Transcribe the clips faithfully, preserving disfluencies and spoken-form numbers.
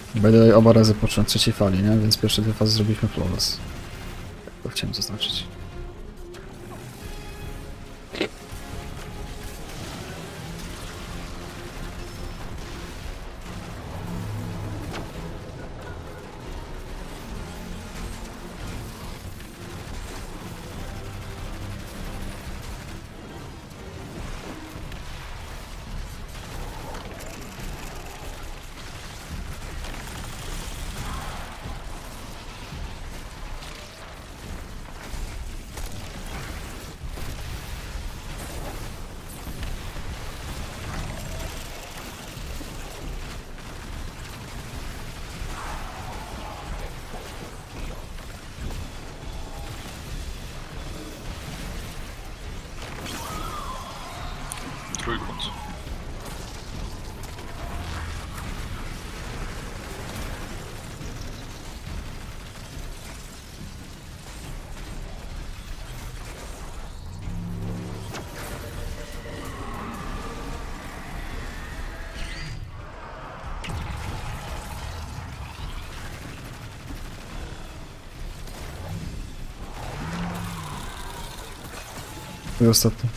Będę oba razy poczułem trzeciej fali, nie? Więc pierwsze dwie fazy zrobiliśmy flawless. Tak to chciałem zaznaczyć. Trójkąt. I ostatni.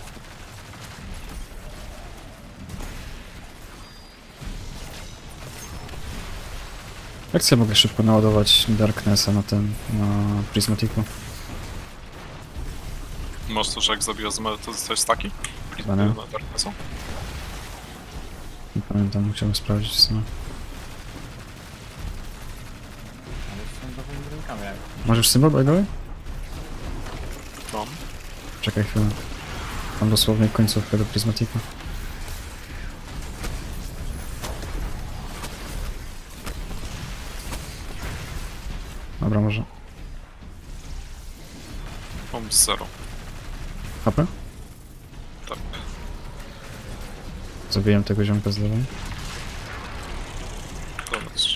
Jak sobie mogę szybko naładować Darknessa na ten, na Prismatiku? Masz to, że jak zabijasz zmę, to dostajesz taki? Chyba nie. Na Darknessa? Nie pamiętam, musiałbym sprawdzić co. Ale są nowymi rynkami, jak... Możesz symbol, by the way? Mam. Czekaj chwilę. Mam dosłownie końcówkę do Prismatiku. Dobra, może. Mam zero. H P? Tak. Zabiłem tego ziomka z lewej. Koniec.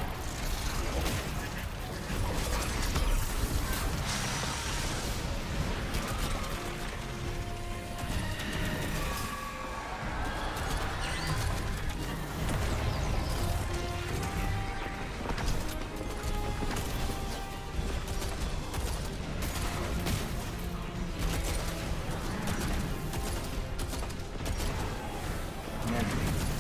Nie wiem.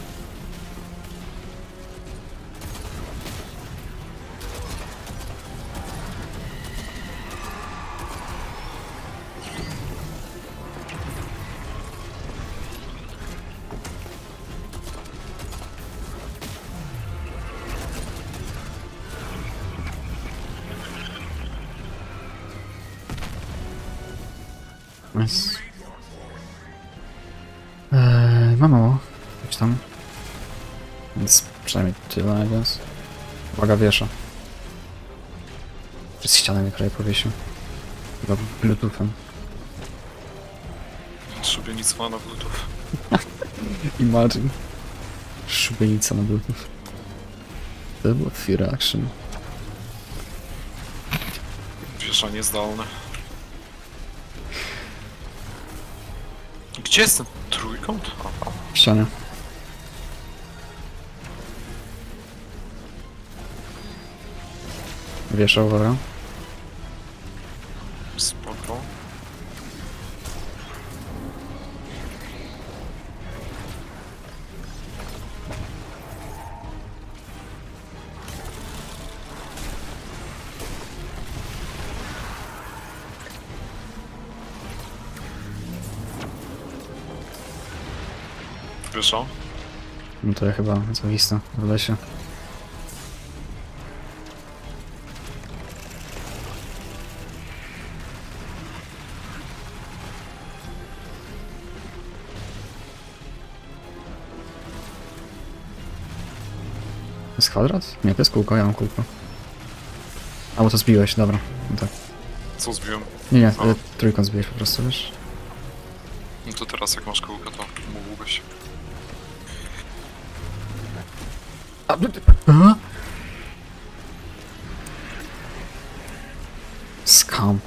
Nice. Eee, mam mało. Coś tam. Więc przynajmniej tyle, więc. Uwaga, wiesza. Przez ścianę mnie prawie powiesił. Chyba bluetoothem. Szubienica ma na bluetooth. Imagine. Szubienica na bluetooth. To było Fear Action. Wieszanie zdalne. Gdzie jest ten trójkąt? Aha. W ścianie. Wiesza, uwaga. Spoko. Wiesza? No to ja chyba zawista w lesie. Jest kwadrat? Nie, to jest kółko, ja mam kółko. A, bo to zbiłeś, dobra. No tak. Co zbiłem? Nie, nie, A. y, trójkąt zbiłeś po prostu, wiesz? No to teraz jak masz kołka, to mógłbyś. A, a? Skam.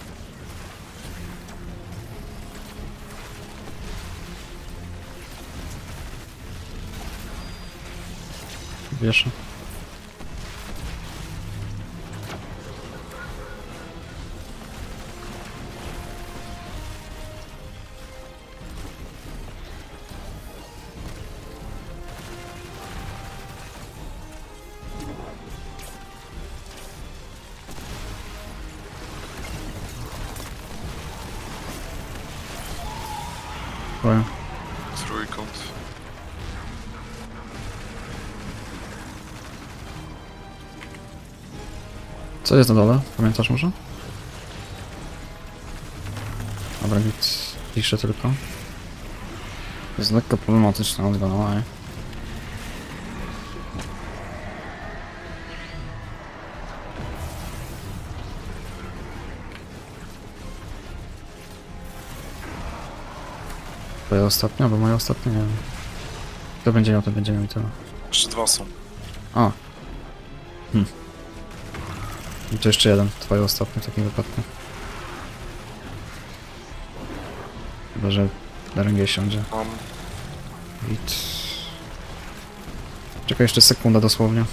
Wiesz? boję. Trójkąt. Co jest na dole? Pamiętasz może? Dobra, git. Piszę tylko. To jest lekko problematyczna nazwa, no ale... Twoja ostatnia, bo moja ostatnia, nie wiem. Kto będzie miał, to będzie miał i tyle. Jeszcze dwa są. A. Hm. I to jeszcze jeden, twoje ostatnie w takim wypadku. Chyba, że na rękę siądzie. Mam. Git. Czekaj jeszcze sekunda dosłownie.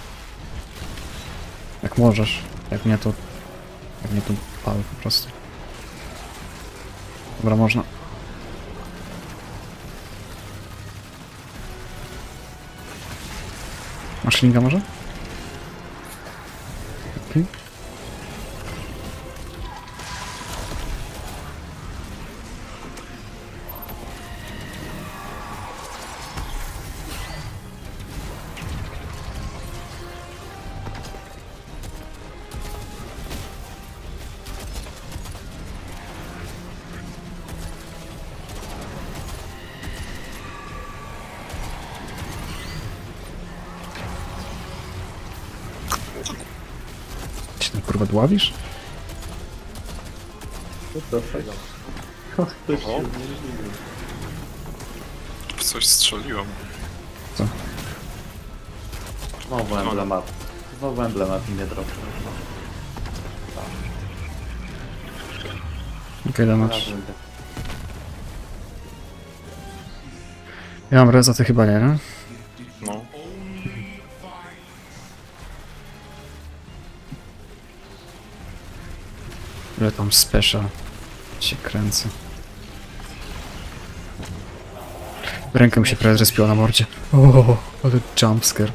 Jak możesz. Jak nie to... Jak nie to pal po prostu. Dobra, można. Masz linka może? Okej. Okay. Ty się tam kurwa dławisz? Oho. W coś strzeliłem. Znowu emblemat. Znowu emblemat mnie drogi. Okej, okay, damage. Ja mam reza, ty chyba nie, nie? No. Ile tam special się kręcę. Ręka mi się prawie zrespiła na mordzie. O, ale jumpscare.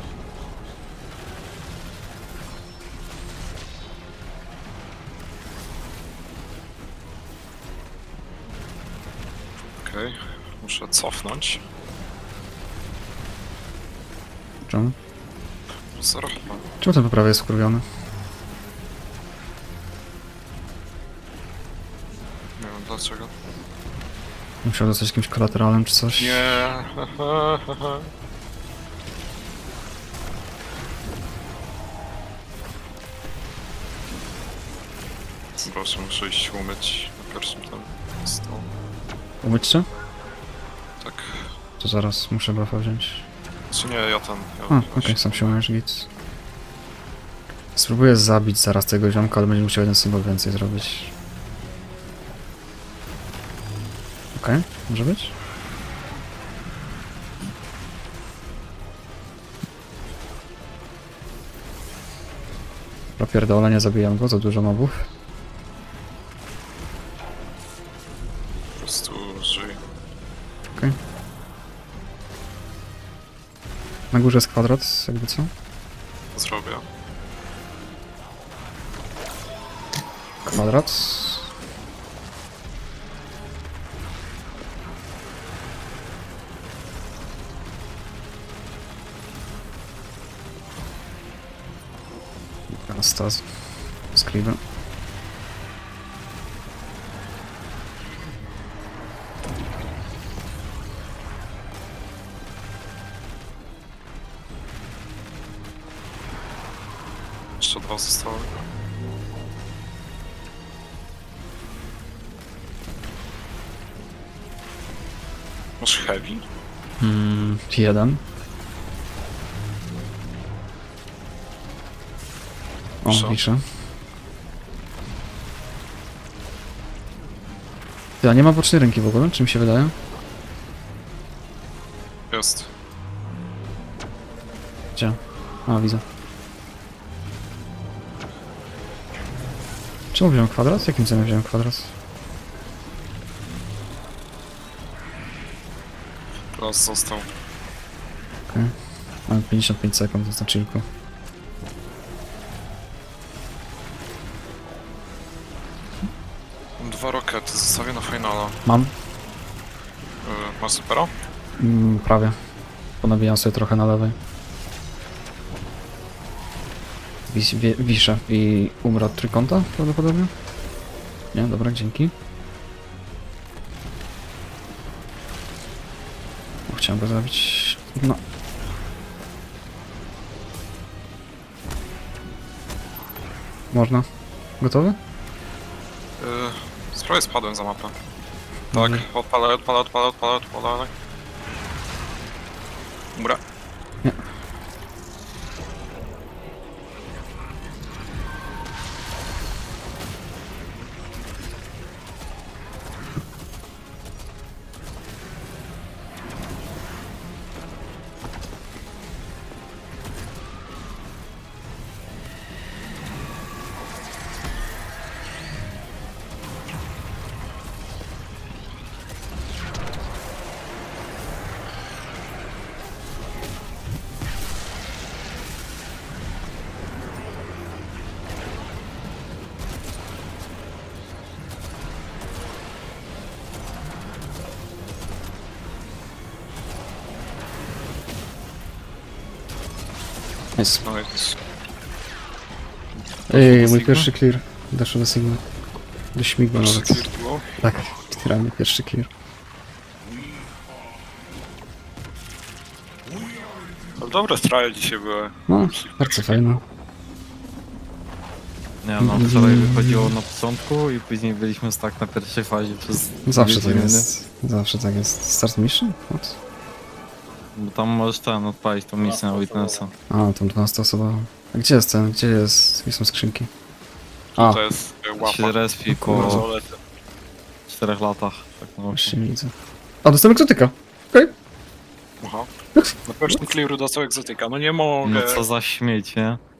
Okej. Okay. Muszę cofnąć. Czemu? Zero chyba. Czemu ten po prawej jest wkurwiony? Nie wiem dlaczego. Musiał dostać jakimś kolateralem czy coś? Nie. Proszę, muszę iść umyć na pierwszym tam stole. Umyć się? Tak. To zaraz muszę buffa wziąć. Czy nie, ja ten... Ja A, okej, okay, sam się umyjesz, git. Spróbuję zabić zaraz tego ziomka, ale będzie musiał jeden symbol więcej zrobić. Okej, okay, może być? Propierdolę, nie zabijam go, za dużo mobów. Po prostu żyj. Okej. Okay. Na górze jest kwadrat, jakby co? Zrobię. Kwadrat. Anastaz. Skribę. Jeszcze dwa zostały. Masz heavy? Hmm, jeden. O, Co? piszę. Ja nie ma bocznej ręki w ogóle, czy mi się wydaje? Jest. Gdzie? A, widzę. Czemu wziąłem kwadrat? Jakim celem wziąłem kwadrat? Raz został. Okej. Okay. Mam pięćdziesiąt pięć sekund, to znaczy tylko. Mam dwa rokety, zostawię na finala. Mam. Yy, Masz supera? Mm, prawie. Ponabijam sobie trochę na lewej. Wis, wie, wiszę i umrę od trójkąta prawdopodobnie. Nie, dobra, dzięki. O, chciałem go zabić. No. Można. Gotowy? Yy, Spróbuję spadłem za mapę. Tak, odpalaj, odpalaj, odpalaj, odpalaj, odpalaj. Umrę. Nie. Jest. No jest. Ej, mój Sigma? pierwszy clear. Doszło do Sigma. Do śmigła Pierwszy nawet. clear było. Tak, realnie pierwszy clear. Ale dobre straje dzisiaj były. No, bardzo fajne. Nie no, wczoraj wychodziło na początku i później byliśmy tak na pierwszej fazie przez Zawsze dwie tak godziny. jest. Zawsze tak jest. Start mission? What? Bo tam możesz ten odpalić tą misję na Witnessa. A, tam dwunasta osoba. A gdzie jest ten? Gdzie jest? Gdzie są skrzynki? A, To jest e, łapa. Się respi po Bransolety. czterech latach. Tak no. już nie widzę. A, dostałem egzotyka. Okej. Aha. Na pierwszym clearu dostał egzotyka, no nie mogę. No co za śmieć, nie?